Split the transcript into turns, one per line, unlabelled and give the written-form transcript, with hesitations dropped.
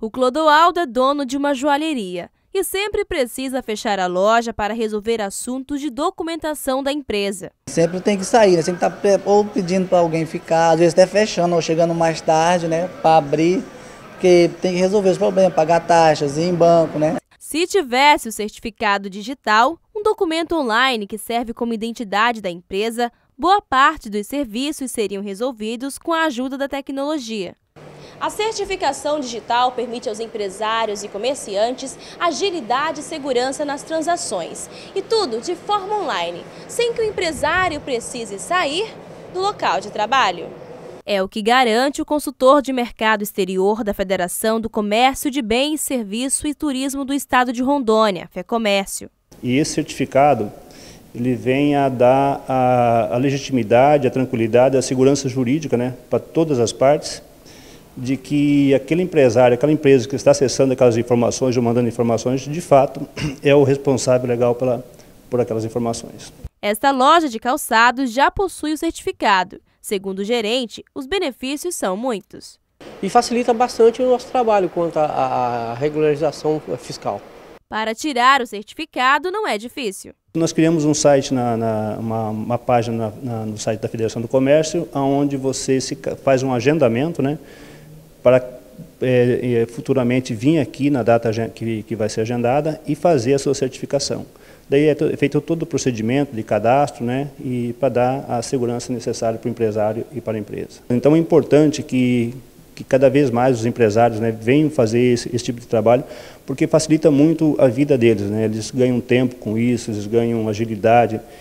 O Clodoaldo é dono de uma joalheria e sempre precisa fechar a loja para resolver assuntos de documentação da empresa.
Sempre tem que sair, né? Sempre tá ou pedindo para alguém ficar, às vezes até fechando ou chegando mais tarde, né, para abrir, porque tem que resolver os problemas, pagar taxas, ir em banco, né?
Se tivesse o certificado digital, um documento online que serve como identidade da empresa, boa parte dos serviços seriam resolvidos com a ajuda da tecnologia. A certificação digital permite aos empresários e comerciantes agilidade e segurança nas transações. E tudo de forma online, sem que o empresário precise sair do local de trabalho. É o que garante o consultor de mercado exterior da Federação do Comércio de Bens, Serviço e Turismo do Estado de Rondônia, FEComércio.
E esse certificado ele vem a dar a legitimidade, a tranquilidade, a segurança jurídica, né, para todas as partes, de que aquele empresário, aquela empresa que está acessando aquelas informações ou mandando informações, de fato, é o responsável legal por aquelas informações.
Esta loja de calçados já possui o certificado. Segundo o gerente, os benefícios são muitos.
E facilita bastante o nosso trabalho quanto à regularização fiscal.
Para tirar o certificado não é difícil.
Nós criamos um site, uma página no site da Federação do Comércio, onde você faz um agendamento, né, para futuramente vir aqui na data que vai ser agendada e fazer a sua certificação. Daí é feito todo o procedimento de cadastro, né, e para dar a segurança necessária para o empresário e para a empresa. Então é importante que cada vez mais os empresários, né, venham fazer esse tipo de trabalho, porque facilita muito a vida deles, né, eles ganham tempo com isso, eles ganham agilidade